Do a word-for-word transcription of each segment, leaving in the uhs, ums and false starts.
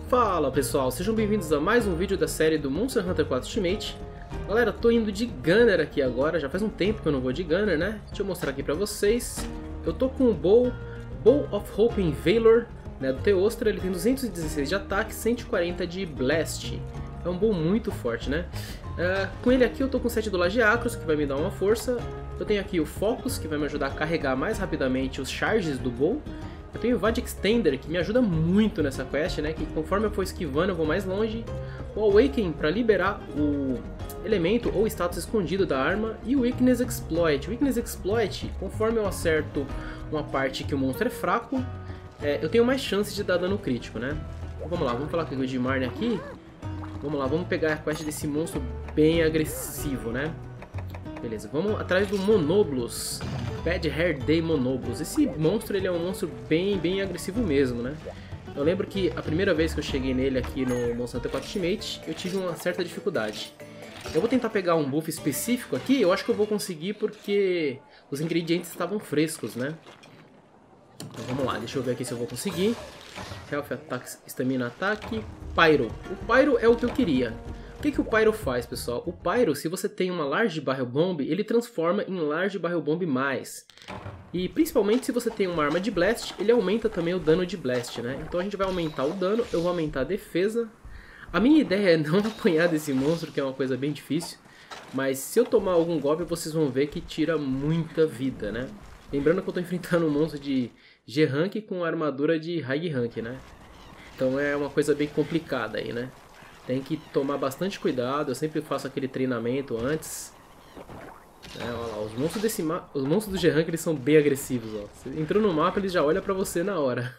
Fala pessoal, sejam bem-vindos a mais um vídeo da série do Monster Hunter quatro Ultimate. Galera, tô indo de Gunner aqui agora, já faz um tempo que eu não vou de Gunner, né? Deixa eu mostrar aqui pra vocês. Eu tô com o Bow, Bow of Hope in Valor, né, do Teostra. Ele tem duzentos e dezesseis de ataque, cento e quarenta de Blast. É um Bow muito forte, né? Uh, com ele aqui eu tô com o sete do Lagiacros, que vai me dar uma força. Eu tenho aqui o Focus, que vai me ajudar a carregar mais rapidamente os charges do Bow. Eu tenho o Vad Extender, que me ajuda muito nessa quest, né? Que conforme eu for esquivando eu vou mais longe. O Awaken para liberar o elemento ou status escondido da arma. E o Weakness Exploit. O Weakness Exploit, conforme eu acerto uma parte que o monstro é fraco, é, eu tenho mais chance de dar dano crítico, né? Então, vamos lá, vamos falar com o Gilmarne aqui. Vamos lá, vamos pegar a quest desse monstro bem agressivo, né? Beleza, vamos atrás do Monoblus, Bad Hair Day Monoblus. Esse monstro ele é um monstro bem, bem agressivo mesmo, né? Eu lembro que a primeira vez que eu cheguei nele aqui no Monster Hunter quatro Ultimate, eu tive uma certa dificuldade. Eu vou tentar pegar um buff específico aqui, eu acho que eu vou conseguir porque os ingredientes estavam frescos, né? Então vamos lá, deixa eu ver aqui se eu vou conseguir. Health Attack, Stamina Attack, Pyro. O Pyro é o que eu queria. O que, que o Pyro faz, pessoal? O Pyro, se você tem uma Large Barrel Bomb, ele transforma em Large Barrel Bomb mais. E principalmente se você tem uma arma de Blast, ele aumenta também o dano de Blast, né? Então a gente vai aumentar o dano, eu vou aumentar a defesa. A minha ideia é não apanhar desse monstro, que é uma coisa bem difícil. Mas se eu tomar algum golpe, vocês vão ver que tira muita vida, né? Lembrando que eu estou enfrentando um monstro de G-Rank com armadura de High Rank, né? Então é uma coisa bem complicada aí, né? Tem que tomar bastante cuidado, eu sempre faço aquele treinamento antes. É, olha lá, os monstros, desse ma... os monstros do G-Rank eles são bem agressivos. Ó. Você entrou no mapa, eles já olham pra você na hora.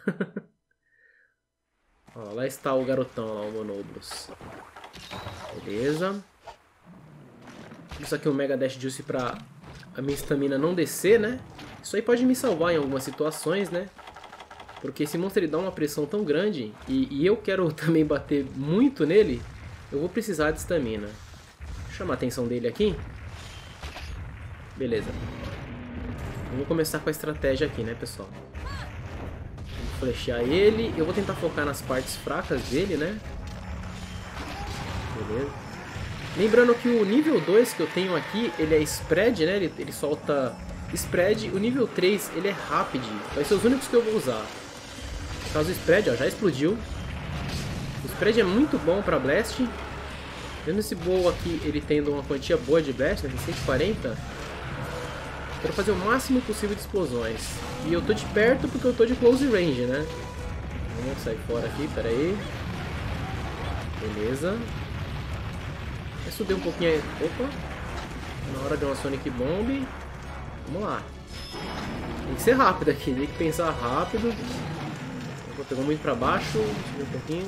Ó, lá está o garotão, lá, o Monoblus. Beleza. Isso aqui é um Mega Dash Juice pra a minha estamina não descer, né? Isso aí pode me salvar em algumas situações, né? Porque esse monstro ele dá uma pressão tão grande e, e eu quero também bater muito nele, eu vou precisar de estamina. Vou chamar a atenção dele aqui. Beleza. Vamos começar com a estratégia aqui, né, pessoal? Vamos flechar ele. Eu vou tentar focar nas partes fracas dele, né? Beleza. Lembrando que o nível dois que eu tenho aqui, ele é spread, né? Ele, ele solta spread. O nível três, ele é rapid. Vai ser os únicos que eu vou usar. No caso, o spread, ó, já explodiu. O spread é muito bom para blast. Vendo esse bow aqui, ele tendo uma quantia boa de blast, né, cento e quarenta. Quero fazer o máximo possível de explosões. E eu tô de perto porque eu tô de close range, né? Vamos sair fora aqui, pera aí. Beleza. Vai subir um pouquinho aí. Opa. Na hora de uma Sonic Bomb. Vamos lá. Tem que ser rápido aqui, tem que pensar rápido. Pegou muito pra baixo, um pouquinho.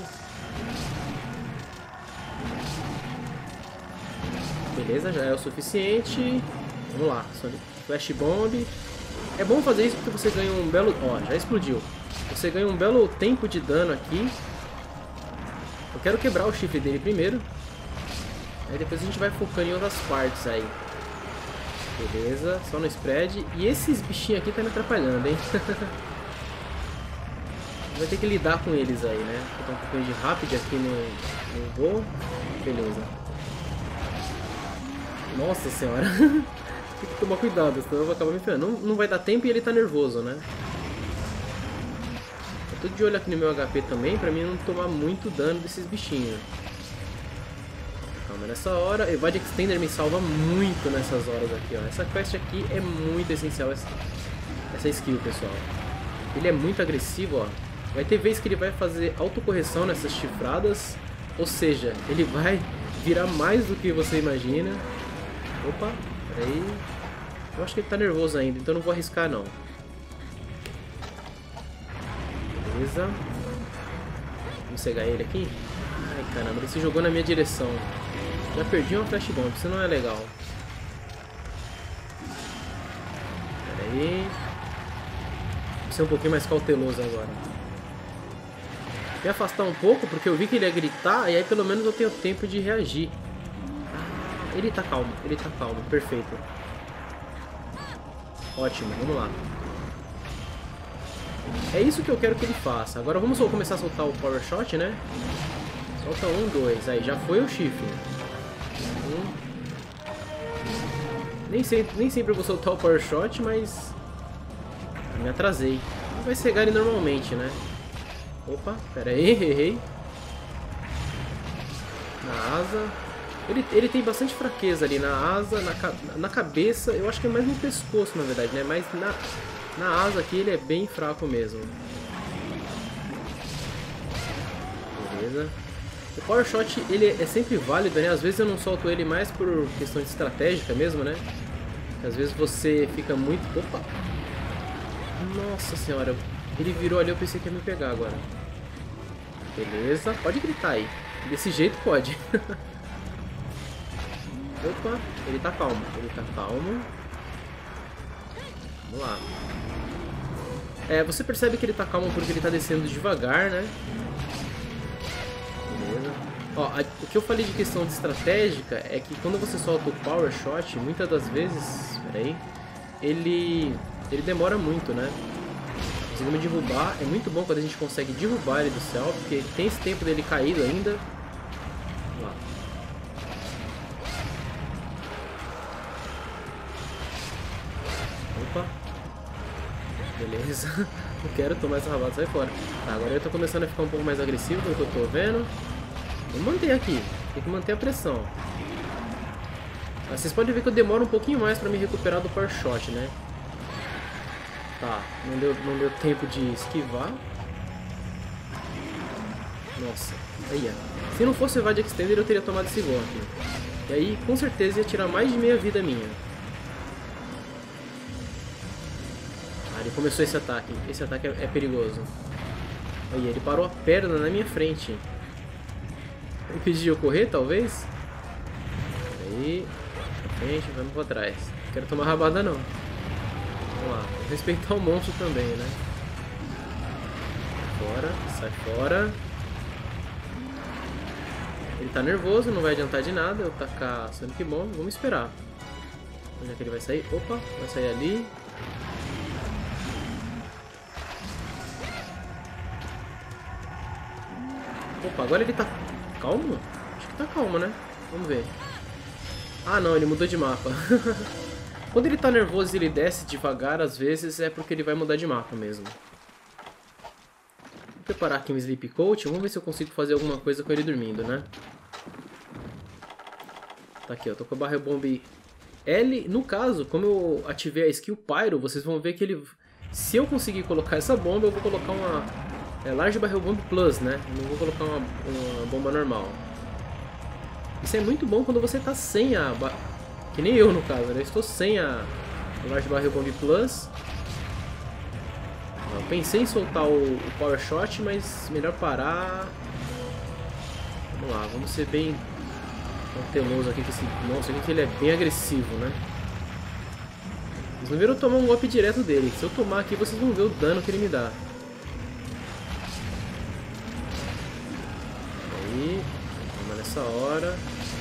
Beleza, já é o suficiente. Vamos lá, Flash Bomb. É bom fazer isso porque você ganha um belo... Ó, já explodiu. Você ganha um belo tempo de dano aqui. Eu quero quebrar o chifre dele primeiro. Aí depois a gente vai focando em outras partes aí. Beleza, só no spread. E esses bichinhos aqui tá me atrapalhando, hein? Vai ter que lidar com eles aí, né? Vou botar um pouquinho de rápido aqui no, no voo. Beleza. Nossa senhora. Tem que tomar cuidado, senão eu vou acabar me ferrando. Não, não vai dar tempo e ele tá nervoso, né? Eu tô de olho aqui no meu H P também, pra mim não tomar muito dano desses bichinhos. Calma, nessa hora, o Evade Extender me salva muito nessas horas aqui, ó. Essa quest aqui é muito essencial, essa, essa skill, pessoal. Ele é muito agressivo, ó. Vai ter vez que ele vai fazer autocorreção nessas chifradas. Ou seja, ele vai virar mais do que você imagina. Opa, peraí. Eu acho que ele tá nervoso ainda, então não vou arriscar não. Beleza. Vamos cegar ele aqui. Ai caramba, ele se jogou na minha direção. Já perdi uma Flash Bomb, isso não é legal. Peraí. Vou ser um pouquinho mais cauteloso agora. Me afastar um pouco, porque eu vi que ele ia gritar, e aí pelo menos eu tenho tempo de reagir. Ah, ele tá calmo, ele tá calmo, perfeito. Ótimo, vamos lá. É isso que eu quero que ele faça. Agora vamos só começar a soltar o Power Shot, né? Solta um, dois. Aí, já foi o chifre. Um. Nem sempre, nem sempre eu vou soltar o Power Shot, mas... me atrasei. Vai cegar ele normalmente, né? Opa, pera aí, errei. Na asa. Ele, ele tem bastante fraqueza ali na asa, na, na cabeça. Eu acho que é mais no pescoço, na verdade, né? Mas na, na asa aqui ele é bem fraco mesmo. Beleza. O Power Shot, ele é sempre válido, né? Às vezes eu não solto ele mais por questão de estratégica mesmo, né? Às vezes você fica muito... Opa! Nossa senhora, ele virou ali, eu pensei que ia me pegar agora. Beleza, pode gritar aí. Desse jeito pode. Opa, ele tá calmo, ele tá calmo. Vamos lá. É, você percebe que ele tá calmo porque ele tá descendo devagar, né? Beleza. Ó, a, o que eu falei de questão de estratégica é que quando você solta o Power Shot, muitas das vezes... Peraí. Ele... Ele demora muito, né? Conseguimos derrubar. É muito bom quando a gente consegue derrubar ele do céu, porque tem esse tempo dele caído ainda. Vamos lá. Opa. Beleza. Não quero tomar essa rabada, sai fora. Tá, agora eu tô começando a ficar um pouco mais agressivo, pelo que eu tô vendo. Vou manter aqui. Tem que manter a pressão. Mas vocês podem ver que eu demoro um pouquinho mais pra me recuperar do Power Shot, né? Tá, não deu, não deu tempo de esquivar. Nossa, aí ó. Se não fosse o Evade Extender eu teria tomado esse golpe. E aí com certeza ia tirar mais de meia vida minha. Ah, ele começou esse ataque. Esse ataque é, é perigoso. Aí, ele parou a perna na minha frente. Impedir eu correr, talvez? Aí, pra frente, vamos pra trás. Não quero tomar rabada não. Vamos lá, respeitar o monstro também, né? Fora, sai fora. Ele tá nervoso, não vai adiantar de nada eu tacar Sonic Bomb. Vamos esperar. Onde é que ele vai sair? Opa, vai sair ali. Opa, agora ele tá calmo? Acho que tá calmo, né? Vamos ver. Ah não, ele mudou de mapa. Quando ele tá nervoso e ele desce devagar, às vezes é porque ele vai mudar de mapa mesmo. Vou preparar aqui um Sleep Coat. Vamos ver se eu consigo fazer alguma coisa com ele dormindo, né? Tá aqui, ó. Tô com a Barrel Bomb L. No caso, como eu ativei a skill Pyro, vocês vão ver que ele... Se eu conseguir colocar essa bomba, eu vou colocar uma... É, Large Barrel Bomb Plus, né? Não vou colocar uma, uma bomba normal. Isso é muito bom quando você tá sem a... Que nem eu, no caso, né? Eu estou sem a Large Barrel Bomb Plus. Eu pensei em soltar o, o Power Shot, mas melhor parar. Vamos lá, vamos ser bem cauteloso aqui com esse monstro aqui, que ele é bem agressivo, né? Vocês não viram eu tomar um golpe direto dele. Se eu tomar aqui, vocês vão ver o dano que ele me dá. Aí, vamos nessa hora.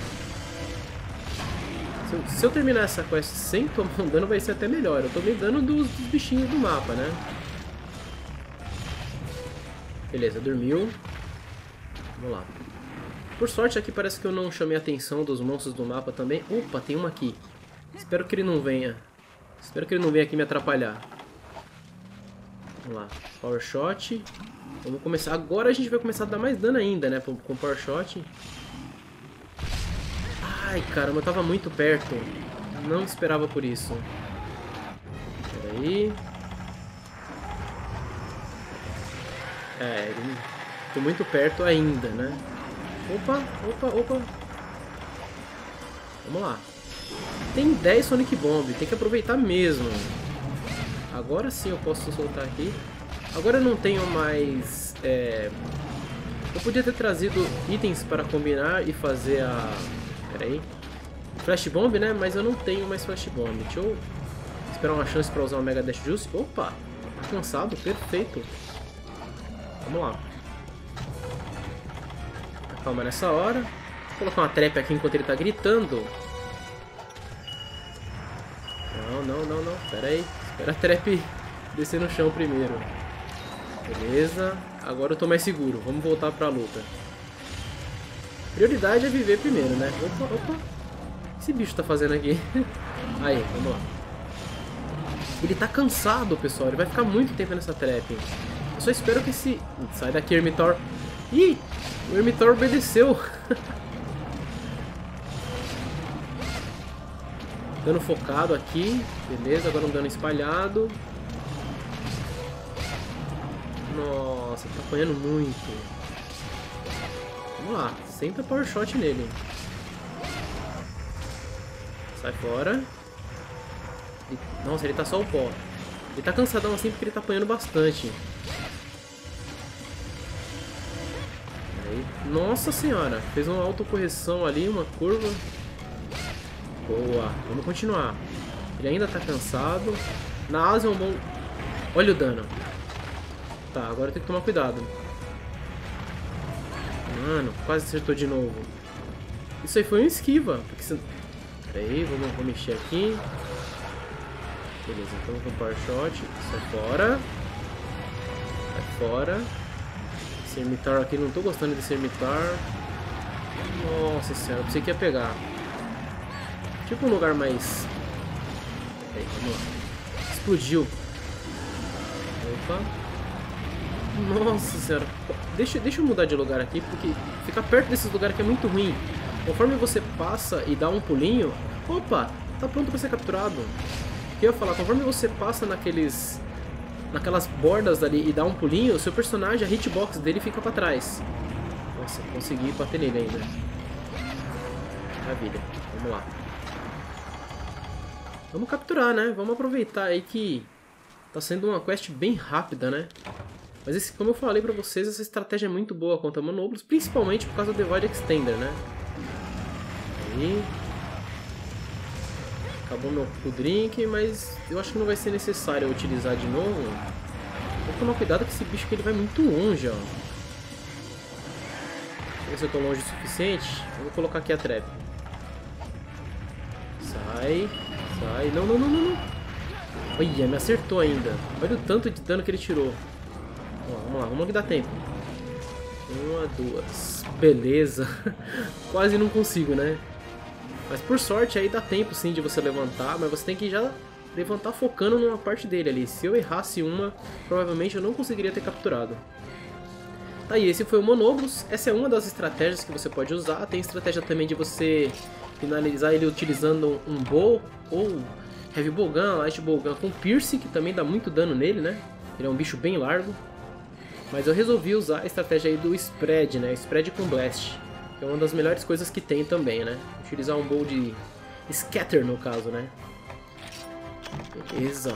Se eu, se eu terminar essa quest sem tomar um dano, vai ser até melhor. Eu tomei dano dos, dos bichinhos do mapa, né? Beleza, dormiu. Vamos lá. Por sorte aqui parece que eu não chamei a atenção dos monstros do mapa também. Opa, tem uma aqui. Espero que ele não venha. Espero que ele não venha aqui me atrapalhar. Vamos lá. Power Shot. Vamos começar. Agora a gente vai começar a dar mais dano ainda, né? Com o Power Shot. Ai, caramba, eu tava muito perto. Não esperava por isso. Pera aí. É, ele... tô muito perto ainda, né? Opa, opa, opa. Vamos lá. Tem dez Sonic Bomb, tem que aproveitar mesmo. Agora sim eu posso soltar aqui. Agora eu não tenho mais... É... Eu podia ter trazido itens para combinar e fazer a... Pera aí. Flash Bomb, né? Mas eu não tenho mais Flash Bomb. Deixa eu esperar uma chance para usar o Mega Dash Juice. Opa! Tá cansado? Perfeito. Vamos lá. Calma nessa hora. Vou colocar uma trap aqui enquanto ele tá gritando. Não, não, não, não. Pera aí. Espera a trap descer no chão primeiro. Beleza. Agora eu tô mais seguro. Vamos voltar pra luta. Prioridade é viver primeiro, né? Opa, opa. O que esse bicho tá fazendo aqui? Aí, vamos lá. Ele tá cansado, pessoal. Ele vai ficar muito tempo nessa trap. Eu só espero que esse... Sai daqui, Hermitor. Ih! O Hermitor obedeceu. Dano focado aqui. Beleza, agora um dano espalhado. Nossa, tá apanhando muito. Vamos lá, senta Power Shot nele. Sai fora. E... Nossa, ele tá só o pó. Ele tá cansadão assim porque ele tá apanhando bastante. Aí. Nossa senhora, fez uma autocorreção ali, uma curva. Boa, vamos continuar. Ele ainda tá cansado. Na asa é um bom... Olha o dano. Tá, agora eu tenho que tomar cuidado. Mano, quase acertou de novo. Isso aí foi um esquiva. Porque você... Pera aí, vamos, vamos mexer aqui. Beleza, então com Power Shot. Sai fora. Sai fora. Esse Hermitar aqui, não tô gostando desse Hermitar. Nossa senhora, eu pensei que ia pegar. Tipo um lugar mais... Aí, vamos lá. Explodiu. Opa. Nossa senhora. Deixa, deixa eu mudar de lugar aqui, porque ficar perto desses lugares aqui é muito ruim. Conforme você passa e dá um pulinho... Opa! Tá pronto pra ser capturado. O que eu ia falar? Conforme você passa naqueles... Naquelas bordas ali e dá um pulinho, o seu personagem, a hitbox dele fica pra trás. Nossa, consegui bater nele ainda. Maravilha. Vamos lá. Vamos capturar, né? Vamos aproveitar aí que tá sendo uma quest bem rápida, né? Mas esse, como eu falei pra vocês, essa estratégia é muito boa contra Monoblos, principalmente por causa do Divide Extender, né? Aí. Acabou meu drink, mas eu acho que não vai ser necessário eu utilizar de novo. Vou tomar cuidado com esse bicho que ele vai muito longe, ó. Deixa eu ver se eu tô longe o suficiente. Eu vou colocar aqui a trap. Sai. Sai. Não, não, não, não, não. Olha, me acertou ainda. Olha o tanto de dano que ele tirou. Vamos lá, vamos lá, vamos que dá tempo. Uma, duas. Beleza. Quase não consigo, né? Mas por sorte aí dá tempo sim de você levantar, mas você tem que já levantar focando numa parte dele ali. Se eu errasse uma, provavelmente eu não conseguiria ter capturado. Tá aí, esse foi o Monoblos. Essa é uma das estratégias que você pode usar. Tem estratégia também de você finalizar ele utilizando um bow ou Heavy Bowgun, Light Bowgun com Pierce, que também dá muito dano nele, né? Ele é um bicho bem largo. Mas eu resolvi usar a estratégia aí do Spread, né? Spread com Blast. Que é uma das melhores coisas que tem também, né? Utilizar um bow de Scatter, no caso, né? Beleza.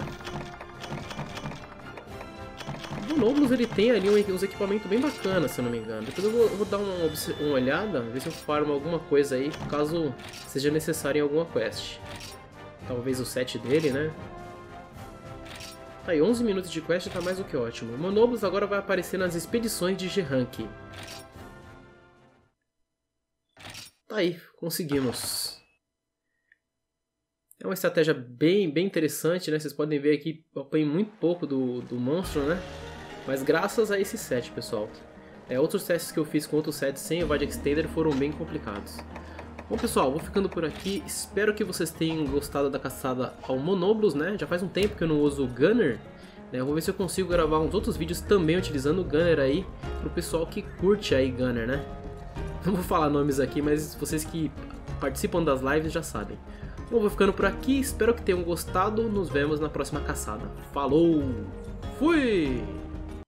O Monoblos, ele tem ali uns equipamentos bem bacanas, se eu não me engano. Depois eu vou, eu vou dar uma, uma olhada, ver se eu farmo alguma coisa aí, caso seja necessário em alguma quest. Talvez o set dele, né? Tá aí, onze minutos de quest tá mais do que ótimo. O Monoblos agora vai aparecer nas expedições de G-Rank. Tá aí, conseguimos. É uma estratégia bem, bem interessante, né? Vocês podem ver aqui, eu apanhei muito pouco do, do monstro, né? Mas graças a esse set, pessoal. É, outros testes que eu fiz com outros sets sem o Divide Extender foram bem complicados. Bom, pessoal, vou ficando por aqui. Espero que vocês tenham gostado da caçada ao Monoblos, né? Já faz um tempo que eu não uso o Gunner. Né? Eu vou ver se eu consigo gravar uns outros vídeos também utilizando o Gunner aí, pro pessoal que curte aí Gunner, né? Não vou falar nomes aqui, mas vocês que participam das lives já sabem. Bom, vou ficando por aqui, espero que tenham gostado, nos vemos na próxima caçada. Falou! Fui!